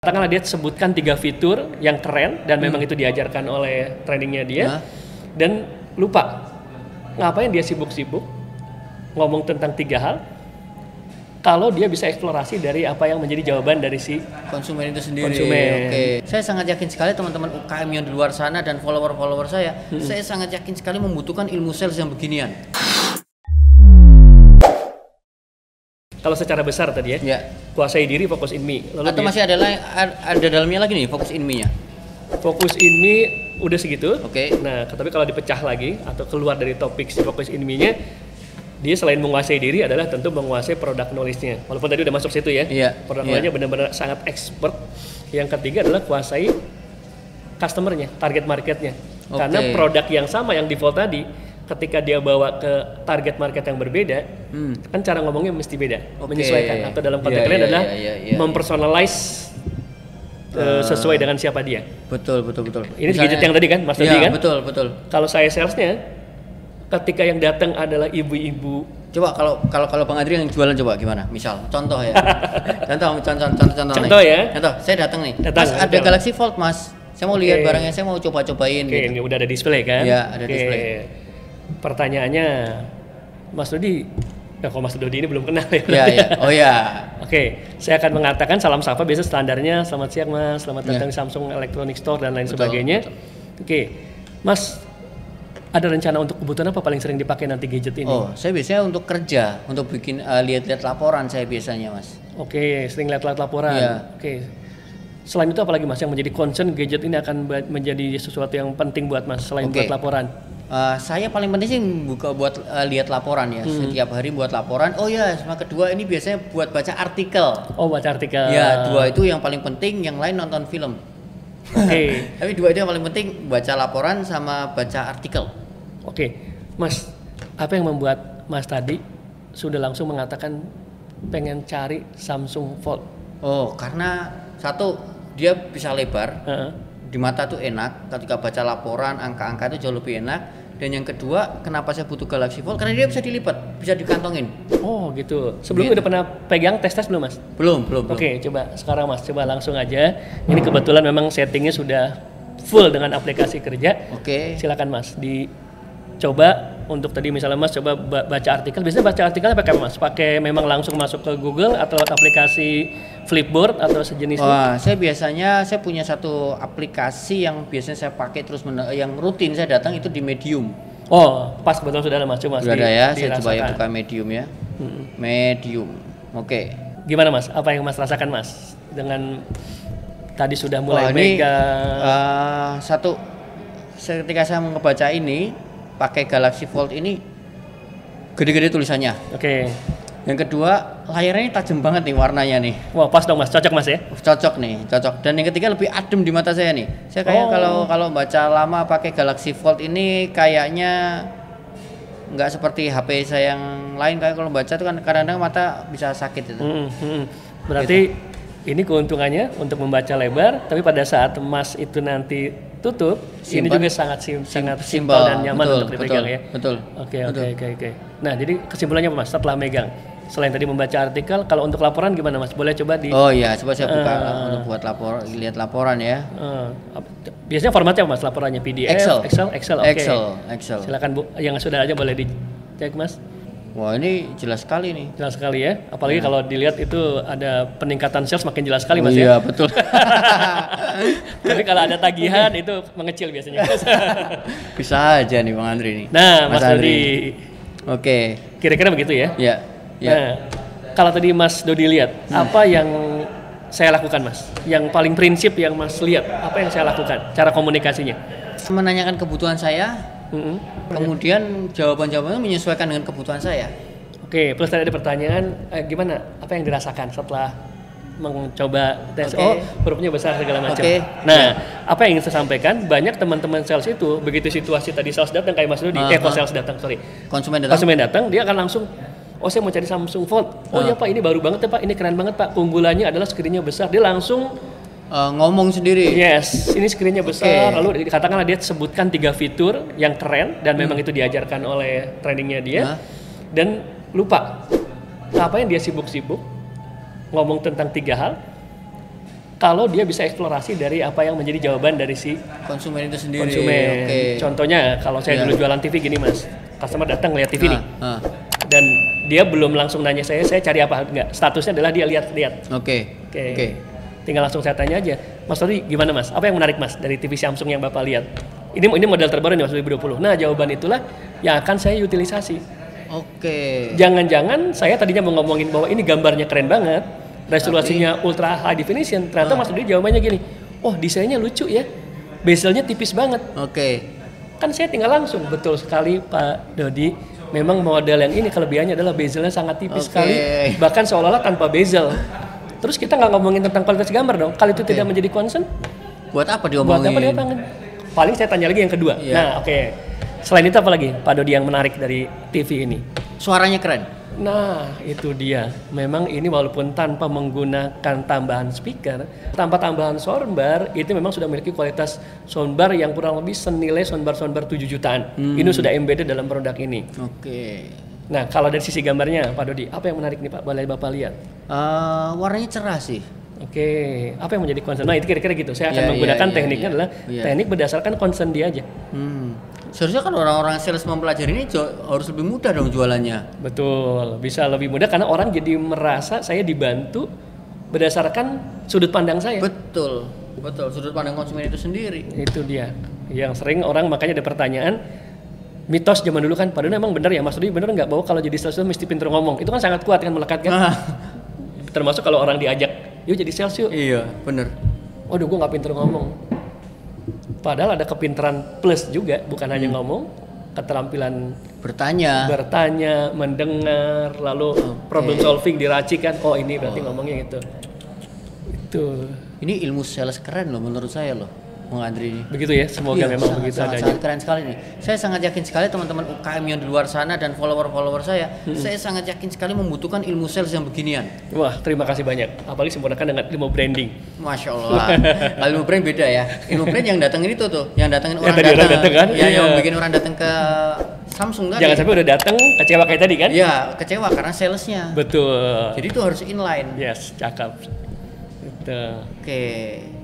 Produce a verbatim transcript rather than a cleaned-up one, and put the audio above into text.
Katakanlah dia sebutkan tiga fitur yang keren dan hmm. memang itu diajarkan oleh trainingnya dia, nah. dan lupa ngapain dia sibuk-sibuk ngomong tentang tiga hal kalau dia bisa eksplorasi dari apa yang menjadi jawaban dari si konsumen itu sendiri. Konsumen. Oke. Saya sangat yakin sekali teman-teman U K M yang di luar sana dan follower-follower saya, hmm. saya sangat yakin sekali membutuhkan ilmu sales yang beginian. Kalau secara besar tadi ya, ya. kuasai diri, fokus in me. Lalu atau dia, masih ada lain, ada dalamnya lagi nih, fokus in me-nya. Fokus in me udah segitu. Oke. Okay. Nah, tapi kalau dipecah lagi atau keluar dari topik si fokus in me-nya, dia selain menguasai diri adalah tentu menguasai product knowledge-nya. Walaupun tadi udah masuk situ ya. Iya. Product iya. knowledge-nya benar-benar sangat expert. Yang ketiga adalah kuasai customer-nya, target market-nya. Okay. Karena produk yang sama yang default tadi, ketika dia bawa ke target market yang berbeda, hmm. kan cara ngomongnya mesti beda, okay. menyesuaikan. Atau dalam konteks yeah, lain yeah, adalah yeah, yeah, yeah, mempersonalize yeah. uh, sesuai dengan siapa dia. Betul, betul, betul. Ini gadget yang tadi kan, Mas yeah, tadi kan? Betul, betul. Kalau saya salesnya, ketika yang datang adalah ibu-ibu. Coba kalau kalau kalau Bang Adri yang jualan coba gimana? Misal, contoh ya. contoh, contoh, contoh, contoh. Contoh nih. ya. Contoh, saya datang nih. Datang, mas ada datang. Galaxy Fold, Mas. Saya mau okay. lihat barangnya, saya mau coba-cobain. Oke, okay, gitu. Ini udah ada display kan? Iya, ada okay. display. Pertanyaannya, Mas Dodi, ya kalau Mas Dodi ini belum kenal ya? Iya, iya. Oh ya. Oke, saya akan mengatakan salam sapa, biasa standarnya selamat siang Mas, selamat datang di ya. Samsung Electronic Store dan lain betul, sebagainya. Betul. Oke, Mas, ada rencana untuk kebutuhan apa paling sering dipakai nanti gadget ini? Oh, saya biasanya untuk kerja, untuk bikin uh, lihat-lihat laporan saya biasanya Mas. Oke, sering lihat-lihat laporan. Ya. Oke. Selain itu apalagi Mas yang menjadi concern gadget ini akan menjadi sesuatu yang penting buat Mas selain okay. buat laporan? Uh, saya paling penting sih buka buat uh, lihat laporan ya, hmm. setiap hari buat laporan. Oh ya, sama kedua ini biasanya buat baca artikel. Oh, baca artikel. Ya, dua itu yang paling penting, yang lain nonton film. Oke. Okay. Tapi dua itu yang paling penting, baca laporan sama baca artikel. Oke, okay. Mas, apa yang membuat Mas tadi sudah langsung mengatakan pengen cari Samsung Fold? Oh, karena satu dia bisa lebar. Uh-huh. Di mata tuh enak, ketika baca laporan angka-angka itu jauh lebih enak. Dan yang kedua, kenapa saya butuh Galaxy Fold? Karena dia bisa dilipat, bisa dikantongin. Oh gitu. Sebelumnya gitu. Udah pernah pegang tes-tes belum Mas? Belum, belum. Oke, okay, coba sekarang Mas, coba langsung aja. Ini kebetulan memang settingnya sudah full dengan aplikasi kerja. Oke. Okay. Silakan Mas, dicoba untuk tadi misalnya Mas coba baca artikel. Biasanya baca artikelnya pakai Mas? Pakai memang langsung masuk ke Google atau aplikasi Flipboard atau sejenisnya? Wah, saya biasanya saya punya satu aplikasi yang biasanya saya pakai terus men- yang rutin saya datang itu di Medium. Oh, pas kebetulan sudah ada Mas, coba Mas. Sudah ada ya, di, saya coba ya buka Medium ya. Hmm. Medium. Oke. Okay. Gimana Mas? Apa yang Mas rasakan Mas dengan tadi sudah mulai oh, megang? Uh, satu, ketika saya ngebaca ini pakai Galaxy Fold ini gede-gede tulisannya. Oke. Okay. Yang kedua, layarnya tajam banget nih warnanya nih. Wah, pas dong Mas, cocok Mas ya? Cocok nih, cocok. Dan yang ketiga lebih adem di mata saya nih. Saya kayak oh. kalau kalau baca lama pakai Galaxy Fold ini kayaknya nggak seperti H P saya yang lain. Kayak kalau baca tuh kan kadang-kadang mata bisa sakit itu. Hmm, hmm. Berarti gitu. Ini keuntungannya untuk membaca lebar, tapi pada saat Mas itu nanti tutup, simple. Ini juga sangat sim, sim, sangat simpel dan nyaman betul, untuk dipegang betul, ya. Betul. Oke oke oke oke. Nah jadi kesimpulannya apa Mas setelah megang? Selain tadi membaca artikel, kalau untuk laporan gimana Mas? Boleh coba di? Oh iya, coba saya buka uh, untuk buat lapor, lihat laporan ya. Uh, biasanya formatnya apa Mas? Laporannya P D F, Excel, Excel, Excel. Oke. Okay. Excel, Excel. Silakan Bu, yang sudah aja boleh dicek Mas. Wah ini jelas sekali nih. Jelas sekali ya, apalagi ya. Kalau dilihat itu ada peningkatan sales makin jelas sekali Mas oh, ya. Iya betul. Tapi kalau ada tagihan itu mengecil biasanya. Bisa aja nih Bang Andri nih. Nah Mas, Mas Dodi. Oke. Kira-kira begitu ya? Iya. Ya. Nah kalau tadi Mas Dodi lihat, hmm. apa yang saya lakukan Mas? Yang paling prinsip yang Mas lihat, apa yang saya lakukan? Cara komunikasinya? Menanyakan kebutuhan saya. Mm-hmm. Kemudian jawaban-jawabannya menyesuaikan dengan kebutuhan saya. Oke, plus tadi ada pertanyaan, eh, gimana? Apa yang dirasakan setelah mencoba tes? Okay. Oh, hurufnya besar segala macam. Okay. Nah, yeah. apa yang ingin saya sampaikan? Banyak teman-teman sales itu begitu situasi tadi sales datang kayak Mas Dodi, uh-huh. eh kok sales datang, sorry. Konsumen datang. Konsumen datang, dia akan langsung, oh saya mau cari Samsung Fold. Oh uh. ya Pak, ini baru banget ya Pak, ini keren banget Pak. Keunggulannya adalah screen-nya besar. Dia langsung Uh, ngomong sendiri. Yes, ini screen-nya besar. Okay. Lalu katakanlah dia sebutkan tiga fitur yang keren dan hmm. memang itu diajarkan oleh trainingnya dia. Huh? Dan lupa ngapain dia sibuk-sibuk ngomong tentang tiga hal kalau dia bisa eksplorasi dari apa yang menjadi jawaban dari si konsumen itu sendiri. konsumen. Oke. Contohnya kalau saya Ya. dulu jualan T V gini mas, customer datang lihat T V Ah, nih, ah. dan dia belum langsung nanya saya, saya cari apa enggak. Statusnya adalah dia lihat-lihat. Oke. Oke. Oke. Tinggal langsung saya tanya aja, Mas Todi gimana mas? Apa yang menarik mas dari T V Samsung yang bapak lihat? Ini ini model terbaru nih mas dua ribu dua puluh. Nah jawaban itulah yang akan saya utilisasi. Oke. Jangan-jangan saya tadinya mau ngomongin bahwa ini gambarnya keren banget, resolusinya ultra high definition. Ternyata Ah. Mas Dodi jawabannya gini, oh desainnya lucu ya, bezelnya tipis banget. Oke. Kan saya tinggal langsung, betul sekali Pak Dodi. Memang model yang ini kelebihannya adalah bezelnya sangat tipis Oke. sekali, bahkan seolah-olah tanpa bezel. Terus kita nggak ngomongin tentang kualitas gambar dong. Kalau itu Oke. tidak menjadi concern, Buat apa buat diomongin? apa dia tangan? Paling saya tanya lagi yang kedua. Iya. Nah oke, selain itu apa lagi Pak Dodi yang menarik dari T V ini? Suaranya keren. Nah, itu dia. Memang ini walaupun tanpa menggunakan tambahan speaker, tanpa tambahan soundbar, itu memang sudah memiliki kualitas soundbar yang kurang lebih senilai soundbar-soundbar tujuh jutaan. Hmm. Ini sudah embedded dalam produk ini. Oke. Nah, kalau dari sisi gambarnya, Pak Dodi, apa yang menarik nih Pak, boleh Bapak lihat? Eh, warnanya cerah sih. Oke, apa yang menjadi concern? Nah, itu kira-kira gitu. Saya akan Iya, menggunakan iya, iya, tekniknya iya. adalah Iya. teknik berdasarkan concern dia aja. Hmm. Seharusnya kan orang-orang sales mempelajari ini jo- harus lebih mudah dong jualannya. Betul, bisa lebih mudah karena orang jadi merasa saya dibantu berdasarkan sudut pandang saya. Betul. Betul, sudut pandang konsumen itu sendiri. Itu dia yang sering orang makanya ada pertanyaan mitos zaman dulu kan, padahal emang bener ya Mas Rudi, bener nggak bahwa kalau jadi sales itu mesti pintar ngomong. Itu kan sangat kuat kan melekat kan. Ah, Termasuk kalau orang diajak yuk jadi sales yuk, iya, bener. waduh gue nggak pintar ngomong. Padahal ada kepintaran plus juga, bukan hanya ngomong, keterampilan Bertanya. bertanya, mendengar, lalu problem solving diracikan. Oh ini berarti ngomongnya gitu. Itu Ini ilmu sales keren loh menurut saya loh, Bang Andri ini. begitu ya. Semoga Iya, memang sangat, begitu sangat, adanya. sangat keren sekali nih. Saya sangat yakin sekali teman-teman U K M yang di luar sana dan follower-follower saya, saya sangat yakin sekali membutuhkan ilmu sales yang beginian. Wah terima kasih banyak. Apalagi sempurnakan dengan ilmu branding. Masya Allah. Kalau ilmu brand beda ya. Ilmu brand yang datengin itu tuh, yang datengin Yang orang tadi orang datang, datang kan? ya yang Iya. bikin orang datang ke Samsung tadi. Jangan sampai udah datang kecewa kayak tadi kan? Iya, kecewa karena salesnya. Betul. Jadi itu harus inline. Yes, cakep. Betul. Oke.